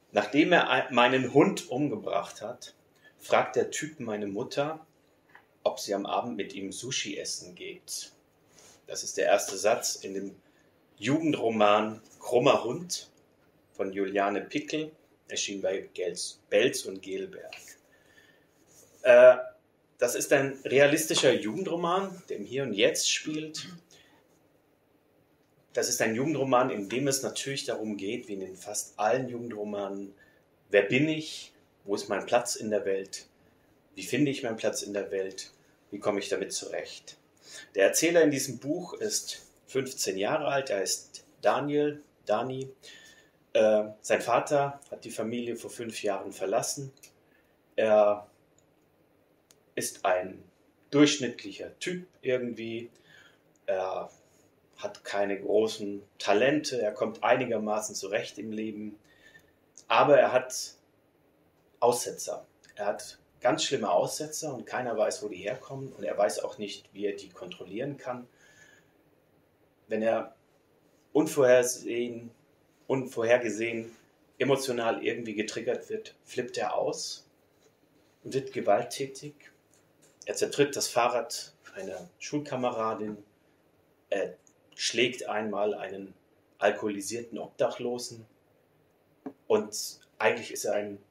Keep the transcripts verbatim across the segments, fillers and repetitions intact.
Nachdem er meinen Hund umgebracht hat, fragt der Typ meine Mutter, ob sie am Abend mit ihm Sushi essen geht. Das ist der erste Satz in dem Jugendroman Krummer Hund von Juliane Pickel, erschien bei Belz und Gelberg. Äh, das ist ein realistischer Jugendroman, der im Hier und Jetzt spielt. Das ist ein Jugendroman, in dem es natürlich darum geht, wie in fast allen Jugendromanen, wer bin ich, wo ist mein Platz in der Welt, wie finde ich meinen Platz in der Welt, wie komme ich damit zurecht. Der Erzähler in diesem Buch ist fünfzehn Jahre alt, er ist Daniel, Dani. Äh, sein Vater hat die Familie vor fünf Jahren verlassen. Er ist ein durchschnittlicher Typ irgendwie. Er hat keine großen Talente, er kommt einigermaßen zurecht im Leben, aber er hat Aussetzer. Er hat ganz schlimme Aussetzer und keiner weiß, wo die herkommen und er weiß auch nicht, wie er die kontrollieren kann. Wenn er unvorhersehen, unvorhergesehen emotional irgendwie getriggert wird, flippt er aus und wird gewalttätig. Er zertritt das Fahrrad einer Schulkameradin, er schlägt einmal einen alkoholisierten Obdachlosen und eigentlich ist er ein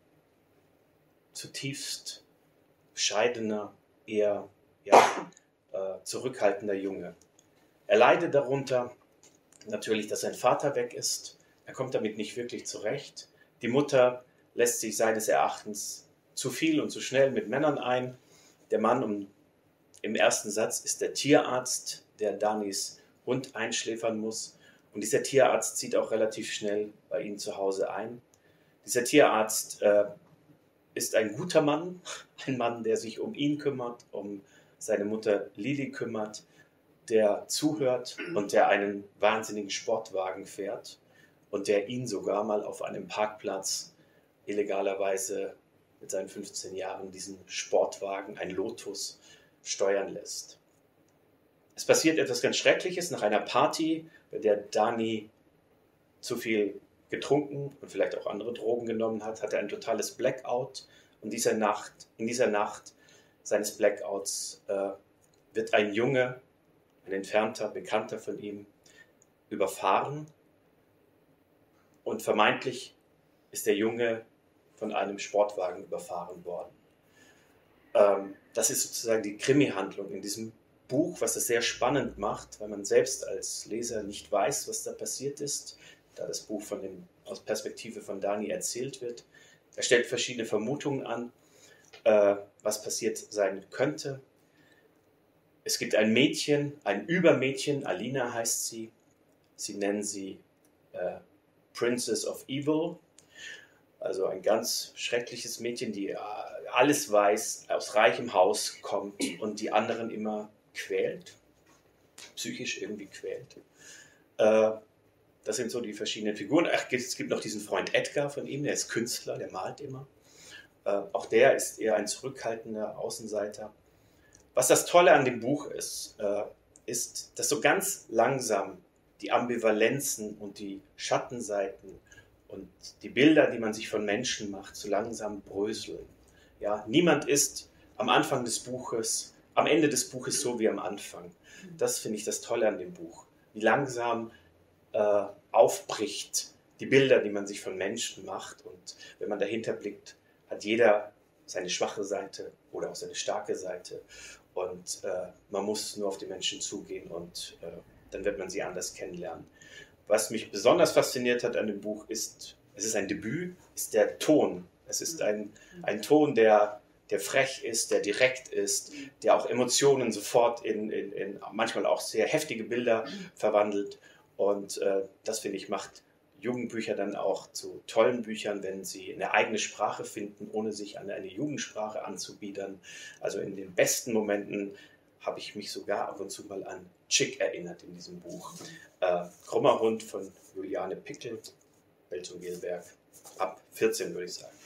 zutiefst bescheidener, eher ja, äh, zurückhaltender Junge. Er leidet darunter natürlich, dass sein Vater weg ist. Er kommt damit nicht wirklich zurecht. Die Mutter lässt sich seines Erachtens zu viel und zu schnell mit Männern ein. Der Mann um, im ersten Satz ist der Tierarzt, der Danis Hund einschläfern muss. Und dieser Tierarzt zieht auch relativ schnell bei ihnen zu Hause ein. Dieser Tierarzt äh, ist ein guter Mann, ein Mann, der sich um ihn kümmert, um seine Mutter Lili kümmert, der zuhört und der einen wahnsinnigen Sportwagen fährt und der ihn sogar mal auf einem Parkplatz illegalerweise mit seinen fünfzehn Jahren diesen Sportwagen, ein Lotus, steuern lässt. Es passiert etwas ganz Schreckliches nach einer Party, bei der Dani zu viel getrunken und vielleicht auch andere Drogen genommen hat, hat er ein totales Blackout. Und dieser Nacht, in dieser Nacht seines Blackouts äh, wird ein Junge, ein entfernter Bekannter von ihm, überfahren. Und vermeintlich ist der Junge von einem Sportwagen überfahren worden. Ähm, das ist sozusagen die Krimi-Handlung in diesem Buch, was es sehr spannend macht, weil man selbst als Leser nicht weiß, was da passiert ist, da das Buch von dem, aus Perspektive von Dani erzählt wird. Er stellt verschiedene Vermutungen an, äh, was passiert sein könnte. Es gibt ein Mädchen, ein Übermädchen, Alina heißt sie. Sie nennen sie äh, Princess of Evil, also ein ganz schreckliches Mädchen, die alles weiß, aus reichem Haus kommt und die anderen immer quält, psychisch irgendwie quält. Äh, das sind so die verschiedenen Figuren. Ach, es gibt noch diesen Freund Edgar von ihm, der ist Künstler, der malt immer. Äh, auch der ist eher ein zurückhaltender Außenseiter. Was das Tolle an dem Buch ist, äh, ist, dass so ganz langsam die Ambivalenzen und die Schattenseiten und die Bilder, die man sich von Menschen macht, so langsam bröseln. Ja, niemand ist am Anfang des Buches, am Ende des Buches so wie am Anfang. Das finde ich das Tolle an dem Buch. Wie langsam äh, aufbricht die Bilder, die man sich von Menschen macht. Und wenn man dahinter blickt, hat jeder seine schwache Seite oder auch seine starke Seite. Und äh, man muss nur auf die Menschen zugehen und äh, dann wird man sie anders kennenlernen. Was mich besonders fasziniert hat an dem Buch ist, es ist ein Debüt, ist der Ton. Es ist ein, ein Ton, der, der frech ist, der direkt ist, der auch Emotionen sofort in, in, in manchmal auch sehr heftige Bilder verwandelt. Und äh, das, finde ich, macht Jugendbücher dann auch zu tollen Büchern, wenn sie eine eigene Sprache finden, ohne sich an eine Jugendsprache anzubiedern. Also in den besten Momenten habe ich mich sogar ab und zu mal an Chick erinnert in diesem Buch. Äh, Krummer Hund von Juliane Pickel, Belz und Gelberg, ab vierzehn würde ich sagen.